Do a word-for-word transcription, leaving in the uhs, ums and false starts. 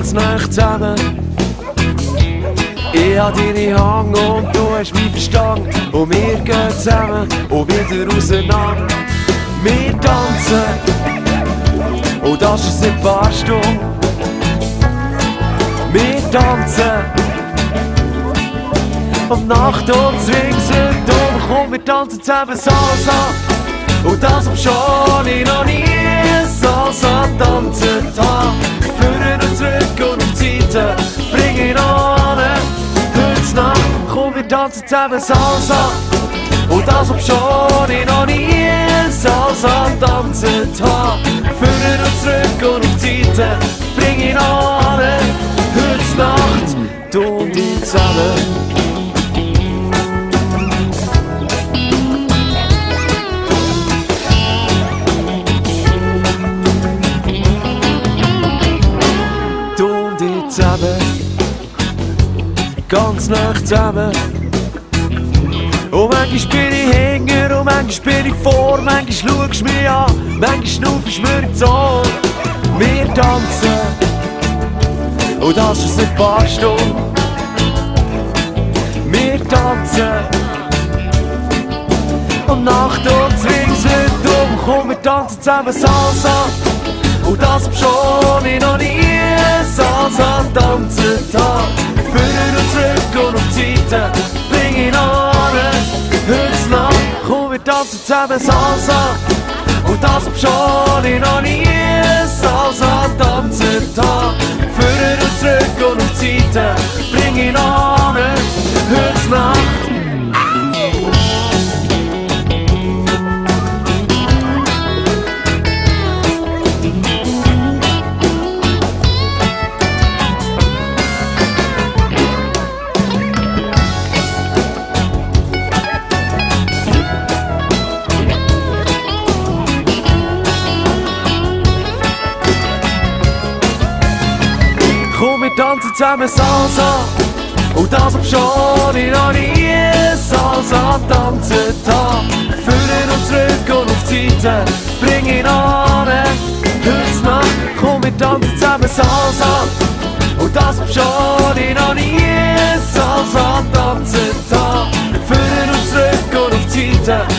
ganz nah zusammen. Ich hab deine Hang und du hast meinen Verstand. Und wir gehen zusammen und wieder auseinander. Wir tanzen, und das ist ein paar Stunden. Wir tanzen, und Nacht uns ringselt um. Komm, wir tanzen zusammen Salsa, und das schon ich noch nie Salsa tanzen habe. Führen und zurück und auf die Seite, bring ihn an. Heute Nacht, komm, wir tanzen zusammen Salsa, und das schon ich noch nie Salsa tanzen habe. Führen und zurück und auf die Seite, bring ihn an. Heute Nacht, du und ich zusammen. Zusammen, ganz nah zusammen. Und manchmal bin ich hinter und manchmal bin ich vor. Manchmal schaust du mich an, manchmal schnaufst du mir ins Ohr. Wir tanzen, und das ist ein paar Stunden. Wir tanzen, und Nacht uns ringselt um. Komm, wir tanzen zusammen Salsa, und das schon ich noch nie Salsa tanzen habe. Führen und zurück und auf die Seite, bring ihn an. Heute Nacht, komm, wir tanzen zusammen Salsa, und das schon ich noch nie Salsa tanzen habe. Führen und zurück und auf die Seite, bring ihn an. Heute Nacht. Komm, wir tanzen zusammen Salsa, und das schon ich noch nie Salsa tanzen habe. Führen und zurück und auf die Seite, bring ihn an. Heute Nacht, komm, wir tanzen zusammen Salsa, und das schon ich noch nie Salsa tanzen habe. Führen und zurück und auf die Seite,